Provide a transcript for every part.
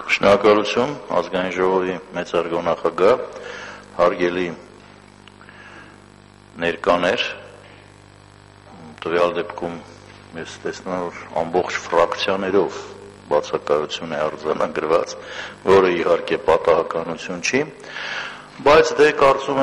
Շնորհակալություն ազգային ժողովի մեծարգո նախագահ, հարգելի ներկաներ, տվյալ դեպքում ես տեսնում եմ, որ ամբողջ ֆրակցիաներով բացակայություն է արձանագրված, որը իհարկե պատահականություն չի, բայց դե կարծում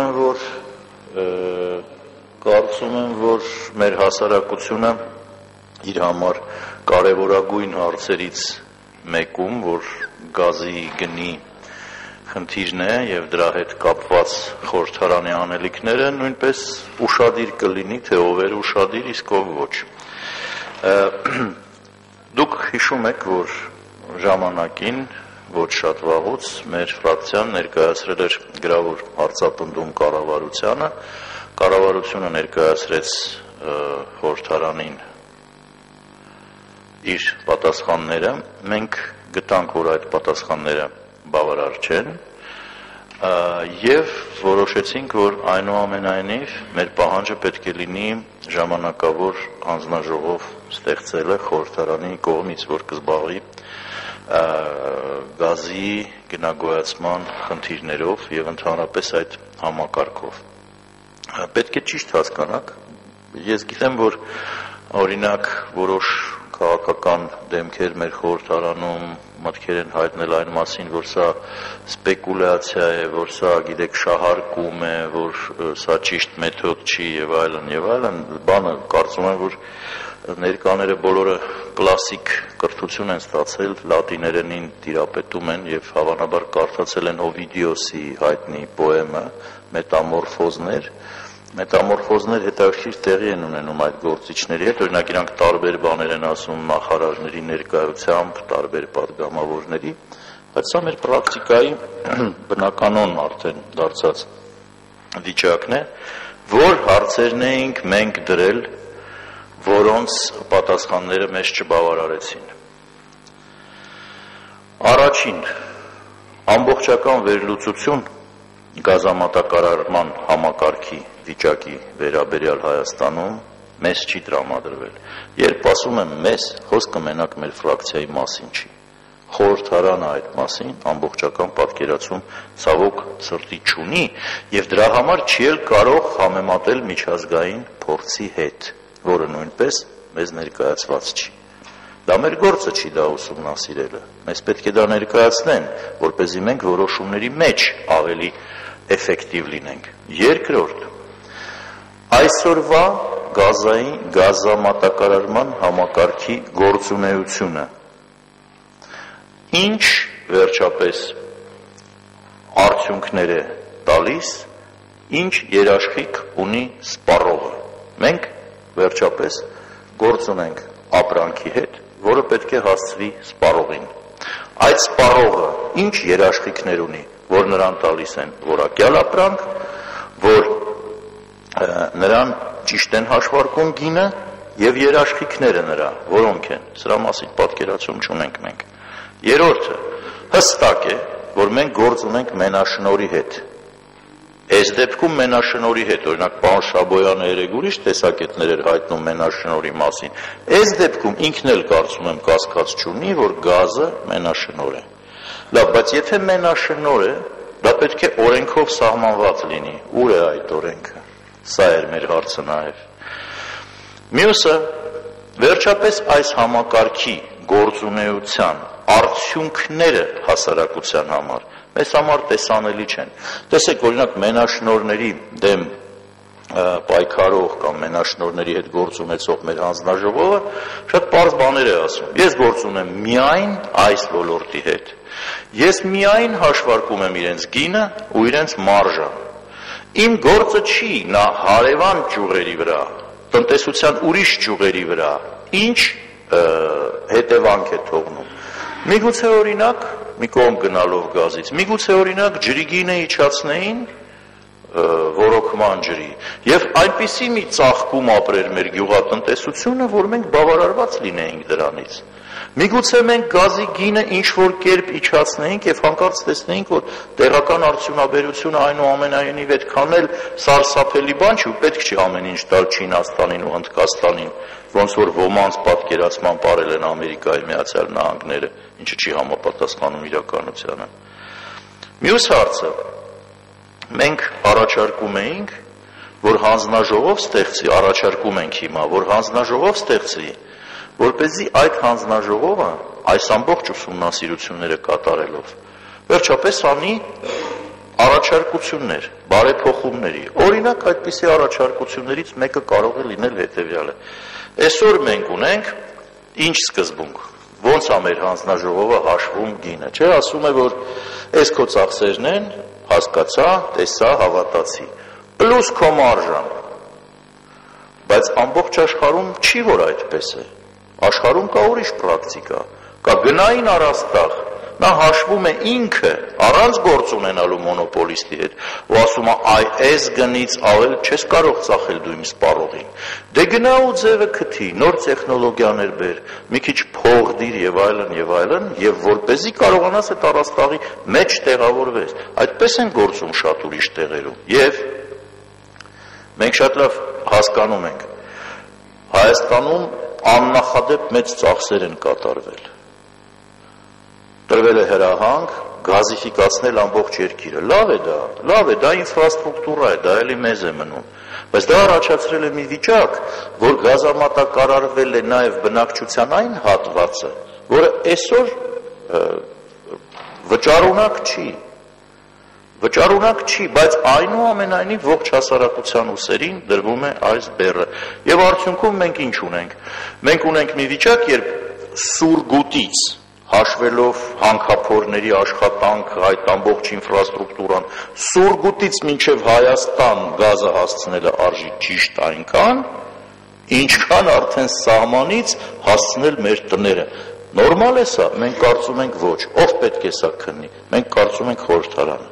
եմ, որ մեր հասարակությունը իր համար կարևորագույն հարցերից մեկում, որ գազի գնի խնդիրն է եւ դրա հետ կապված խորհրդարանի անելիքները նույնպես ուշադիր կլինի, թե ով է ուշադիր, իսկ ով ոչ։ Դուք հիշում եք, որ ժամանակին ոչ շատ վաղուց մեր ֆրակցիան ներկայացրել էր գրավոր հարցապնդում կառավարությանը, կառավարությունը ներկայացրեց խորհրդարանին իր պատասխանները, մենք գտանք, որ այդ պատասխանները բավարար չեն եւ որոշեցինք, որ այնուամենայնիվ մեր պահանջը պետք է լինի ժամանակավոր հանձնաժողով ստեղծելը խորհրդարանի կողմից, որ կզբաղվի գազի գնագոյացման խնդիրներով եւ ընդհանրապես այդ համակարգով։ Պետք է ճիշտ հասկանաք, ես գիտեմ, որ օրինակ որոշ քաղաքական դեմքեր մեր խորհրդարանում մտքեր են հայտնել այն մասին, որ սա սպեկուլյացիա է, որ սա, գիտեք, շահարկում է, որ սա ճիշտ մեթոդ չի եւ այլն, բանը կարծում եմ, որ ներկաները բոլորը կլասիկ կրթություն են ստացել, լատիներենին տիրապետում են եւ հավանաբար կարդացել են Օվիդիոսի հայտնի պոեմը Մետամորֆոզներ հետաքրքիր տեղի են ունենում այդ գործիչների հետ, օրինակ իրանք տարբեր բաներ են ասում նախարարների ներկայությամբ, տարբեր պատգամավորների, բայց սա մեր պրակտիկայի բնականon արդեն դարձած վիճակն է, որ հարցերն էինք մենք դրել, որոնց պատասխանները մեզ չբավարարեցին։ Առաջին, ամբողջական վերլուծություն գազամատակարարման համակարգի վիճակի վերաբերյալ Հայաստանում մեզ չի տրամադրվել։ Երբ ասում եմ մեզ, խոսքը մենակ մեր ֆրակցիայի մասին չի։ Խորհրդարանը այդ մասին ամբողջական պատկերացում ցավոք սրտի չունի եւ դրա համար չի էլ կարող համեմատել միջազգային փորձի հետ, որը նույնպես մեզ ներկայացված չի։ Դա մեր գործը չի դա ուսումնասիրելը։ Մեզ պետք է դա ներկայացնեն, որպեսզի մենք որոշումների մեջ ավելի էֆեկտիվ լինենք։ Երկրորդ, այսօրվա գազամատակարարման համակարգի գործունեությունը ինչ վերջապես արդյունքներ է տալիս, ինչ երաշխիք ունի սպառողը։ Մենք վերջապես գործ ունենք ապրանքի հետ, որը պետք է հասցվի սպառողին։ Այդ սպառողը ինչ երաշխիքներ ունի, որ նրան տալիս են որակյալ ապրանք, որ նրան ճիշտ են հաշվարկում գինը եւ երաշխիքները նրա, որոնք են։ Սրա մասին պատկերացում չունենք մենք։ Երրորդը, հստակ է, որ մենք գործ ունենք մենաշնորհի հետ։ Այս դեպքում մենաշնորհի հետ, օրինակ պարոն Շաբոյանը երեք ուրիշ տեսակետներ էր հայտնում մենաշնորհի մասին։ Այս դեպքում ինքն էլ կարծում եմ կասկած չունի, որ գազը մենաշնորհ է։ Լավ, բայց եթե մենաշնորհ է, դա պետք է օրենքով սահմանված լինի։ Ուր է այդ օրենքը։ Սա էր մեր հարցը նաև։ Մյուսը, վերջապես այս համակարգի գործունեության արդյունքները հասարակության համար մեզ համար տեսանելի չեն։ Տեսեք, օրինակ մենաշնորհների դեմ պայքարող կամ մենաշնորհների հետ գործ ունեցող մեր հանձնաժողովը շատ պարզ բաներ է ասում։ Ես գործ ունեմ միայն այս ոլորտի հետ։ Ես միայն հաշվարկում եմ իրենց գինը ու իրենց մարժան։ Իմ գործը չի նա հարևան ճյուղերի վրա, տնտեսության ուրիշ ճյուղերի վրա, ինչ հետևանք է թողնում։ Միգուցե օրինակ, մի կողմ գնալով գազից, միգուցե օրինակ ջրի գինը իջացնեին ոռոգման ջրի եւ այնպիսի մի ծաղկում ապրեր մեր գյուղատնտեսությունը, որ մենք բավարարված լինեինք դրանից։ Միգուցե մենք գազի գինը ինչ-որ կերպ իջացնեինք եւ հանկարծ տեսնեինք, որ տեղական արդյունաբերությունը այնուամենայնիվ այդքան էլ սարսափելի բան չի ու պետք չի ամեն ինչ տալ Չինաստանին ու Հնդկաստանին, ոնց որ ոմանց պատկերացման ապրել են Ամերիկայի Միացյալ Նահանգները, ինչը չի համապատասխանում իրականությանը։ Մյուս հարցը, մենք առաջարկում էինք, որ հանձնաժողով ստեղծի, առաջարկում ենք հիմա, որ հանձնաժողով ստեղծի, որպեսզի այդ հանձնաժողովը այս ամբողջ ուսումնասիրությունները կատարելով վերջապես անի առաջարկություններ, բարեփոխումների։ Օրինակ, այդպիսի առաջարկություններից մեկը կարող է լինել հետևյալը։ Այսօր մենք ունենք ինչ սկզբունք, ոնց է մեր հանձնաժողովը հաշվում գինը, չէ, ասում է, որ այս քո ծախսերն են, հասկացա, տեսա, հավատացի, պլյուս քո մարժան, բայց ամբողջ աշխարհում չի, որ այդպես է, աշխարհում կա ուրիշ պրակտիկա, կա գնային առաստաղ, նա հաշվում է ինքը, առանց գործ ունենալու մոնոպոլիստի հետ, ու ասում է, այ այս գնից ավել չես կարող ծախել դու իմ սպառողին, դե գնա ու ձևը քթի, նոր տեխնոլոգիաներ բեր, մի քիչ փող դիր եւ այլն, եւ որպեսզի կարողանաս այդ առաստաղի մեջ տեղավորվես, այդպես են գործում շատ ուրիշ տեղերում, եւ մենք շատ լավ հասկանում ենք, Հայաստանում աննախադեպ մեծ ծախսեր են կատարվել, տրվել է հրահանգ, գազիֆիկացնել ամբողջ երկիրը, լավ է, դա ինֆրաստրուկտուրա է, դա էլի մեզ է մնում, բայց դա առաջացրել է մի վիճակ, որ գազամատակարարվել է նաև բնակչության այն հատվածը, որը այսօր վճարունակ չի, բայց այնուամենայնիվ ողջ հասարակության ուսերին դրվում է այս բեռը, եւ արդյունքում մենք ինչ ունենք, մենք ունենք մի վիճակ, երբ սուրգուտից հաշվելով հանքափորների աշխատանք, այդ ամբողջ ինֆրաստրուկտուրան, Սուրգուտից մինչև Հայաստան գազը հասցնելը արժի ճիշտ այնքան, ինչքան արդեն սահմանից հասցնել մեր տները։ Նորմալ է սա, մենք կարծում ենք ոչ, ով պետք է սա քննի, մենք կարծում ենք խորհրդարանը։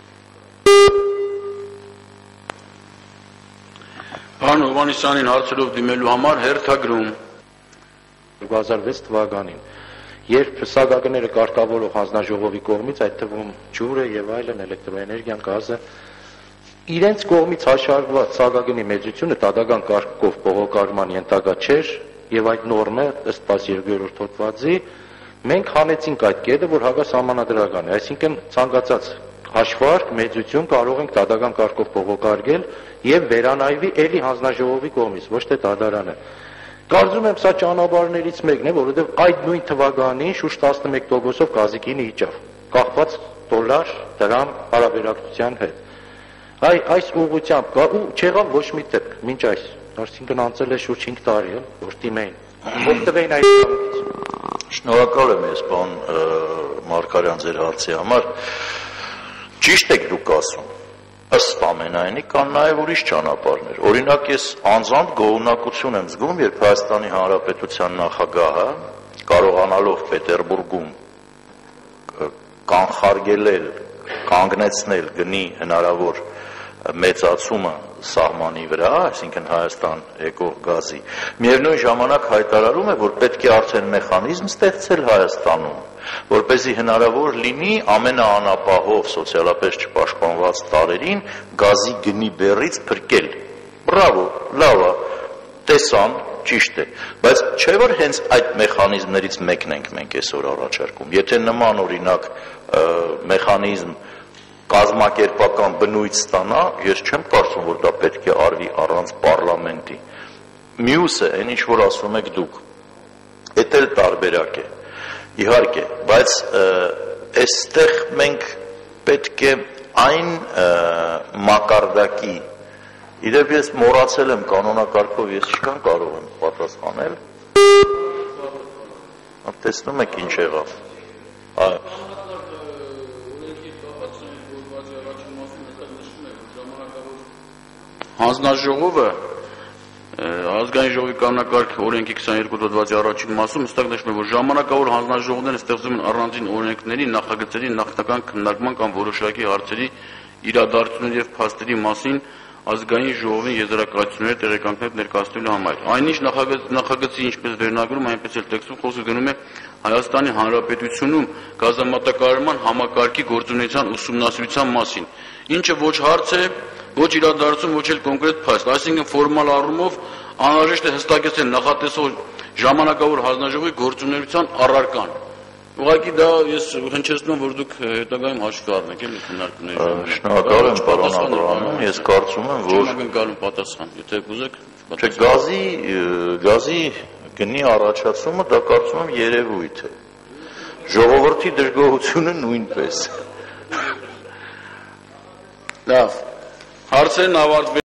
Պարոն Հովհաննիսյանին հարցերով դիմելու համար հերթագրում 2006 թվականին Երբ սագագները կարգավորող հանձնաժողովի կողմից, այդ թվում ջուրը եւ այլն, էլեկտրոէներգիան, գազը, իրենց կողմից հաշվառված սագագնի մեծությունը դատական կարգով բողոքարկման ենթակա չէր եւ այդ նորմը ըստ 12-րդ հոդվածի մենք հանեցինք այդ կետը, որ հակասահմանադրական է, այսինքն ցանկացած հաշվարկ մեծություն կարող ենք դատական կարգով բողոքարկել եւ վերանայվի էլի հանձնաժողովի կողմից, ոչ թե դատարանը։ Կարծում եմ սա ճանապարհներից մեկն է, որովհետև այդ նույն թվականին շուրջ 11%-ով գազի գինը իջավ, կախված դոլար դրամ հարաբերակցության հետ։ Այս ուղղությամբ կա ու չեղավ ոչ մի դեպք, մինչ այս, այսինքն անցել է շուրջ 5 տարի, որ դիմեին, օգտվեին այդ կամքից։ Շնորհակալ եմ ես, պարոն Մարգարյան, ձեր հարցի համար։ Ճիշտ եք դուք ասում։ Ըստ ամենայնի կան նաև ուրիշ ճանապարհներ։ Օրինակ ես անձամբ գոհունակություն եմ զգում, երբ Հայաստանի Հանրապետության նախագահը կարողանալով Պետերբուրգում կանխարգելել, կանգնեցնել գնի հնարավոր մեծացումը սահմանի վրա, այսինքն Հայաստան եկող գազի, միևնույն ժամանակ հայտարարում է, որ պետք է արդեն մեխանիզմ ստեղծել Հայաստանում, որպեսզի հնարավոր լինի ամենաանապահով սոցիալապես չպաշտպանված տարերին գազի գնի բեռից փրկել։ Բրավո, լավ է, տեսան, ճիշտ է, բայց չէ որ հենց այդ մեխանիզմներից մեկն ենք մենք այսօր առաջարկում։ Եթե նման օրինակ մեխանիզմ կազմակերպական բնույթ ստանա, ես չեմ կարծում, որ դա պետք է արվի առանց պարլամենտի։ Մյուսը, այն ինչ որ ասում եք դուք, դա էլ տարբերակ է։ Իհարկե, բայց այստեղ մենք պետք է այն մակարդակի, իրեւ ես մոռացել եմ կանոնակարգով, ես չկան կարող եմ պատասխանել։ Տեսնում եք ինչ եղավ։ Հանձնաժողովը ազգային ժողովի կանոնակարգ օրենքի 22 հոդվածի առաջին մասում հստակ նշվում է, որ ժամանակավոր հանձնաժողովները ստեղծվում են առանձին օրենքների, նախագծերի, նախնական քննարկման կամ որոշակի հարցերի իրադարձությունների եւ փաստերի մասին ազգային ժողովին եզրակացությունները տեղեկանքներ ներկայացնելու համար։ Այնինչ նախագծի ինչպես վերնագրում, այնպես էլ տեքստում խոսքը գնում է Հայաստանի Հանրապետությունում գազամատակարարման համակարգի գործունեության ուսումնասիրության մասին, ինչը ոչ հարց է, ոչ իրադարձություն, ոչ էլ կոնկրետ փաստ, այսինքն ֆորմալ առումով անհրաժեշտ է հստակեցնել նախատեսող ժամանակավոր հանձնաժողովի գործունեության առարկան։ Ուղղակի դա ես հնչեցնում եմ, որ դուք հետագայում հաշվի առնեք էլի քննարկումների ժամանակ։ Շնորհակալ եմ պարոն Աբրահամյան, ես կարծում եմ, որ ակնկալում պատասխան, եթե կուզեք Չէ, գազի գնի առաջացումը դա կարծում եմ երևույթ է։ Ժողովրդի դժգոհությունը նույնպես։ Լավ։ Հարցերն ավարտվեցին։